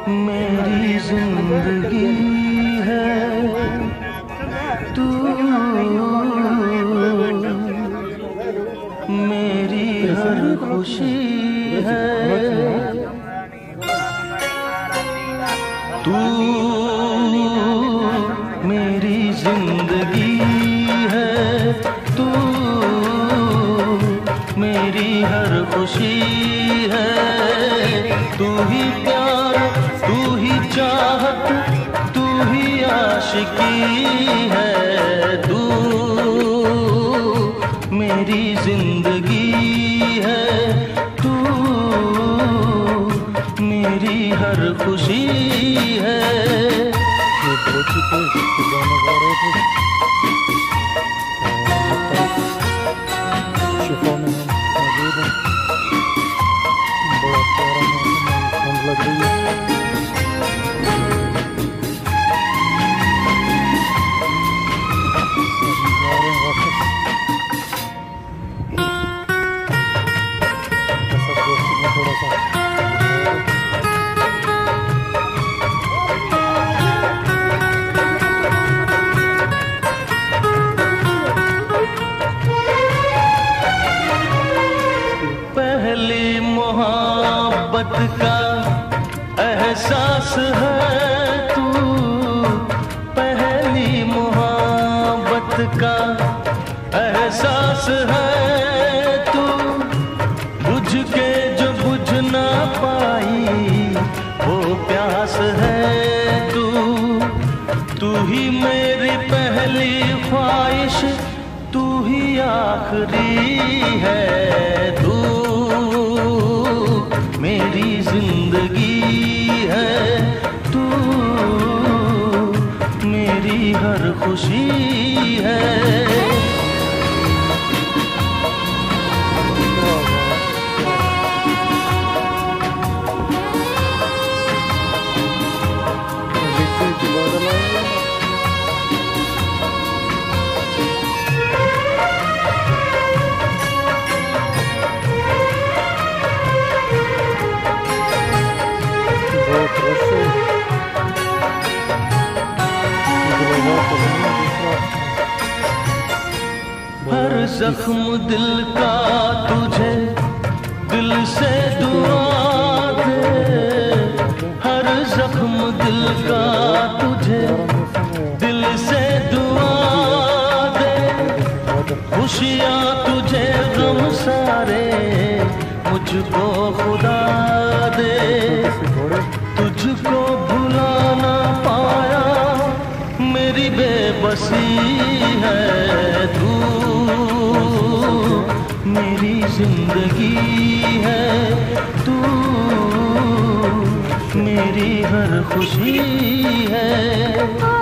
मेरी जिंदगी है तू, मेरी हर खुशी है तू, मेरी जिंदगी है तू, मेरी हर खुशी है। तू ही प्यार, तू ही चाहत, तू ही आशिकी है। तू मेरी जिंदगी है तू, मेरी हर खुशी है। लग रही है। थोड़ा सा पहली मोहब्बत का एहसास है तू, पहली मोहब्बत का एहसास है तू। बुझ के जो बुझ ना पाई वो प्यास है तू। तू ही मेरी पहली ख्वाहिश, तू ही आखिरी है। तू मेरी जिंदगी है तू, मेरी हर खुशी है। हर जख्म दिल का तुझे दिल से दुआ दे। हर जख्म दिल का तुझे दिल से दुआ दे। खुशियाँ तुझे गम सारे मुझको खुदा दे। तुझको भुला ना पाया मेरी बेबसी है। तू मेरी जिंदगी है तू, मेरी हर खुशी है।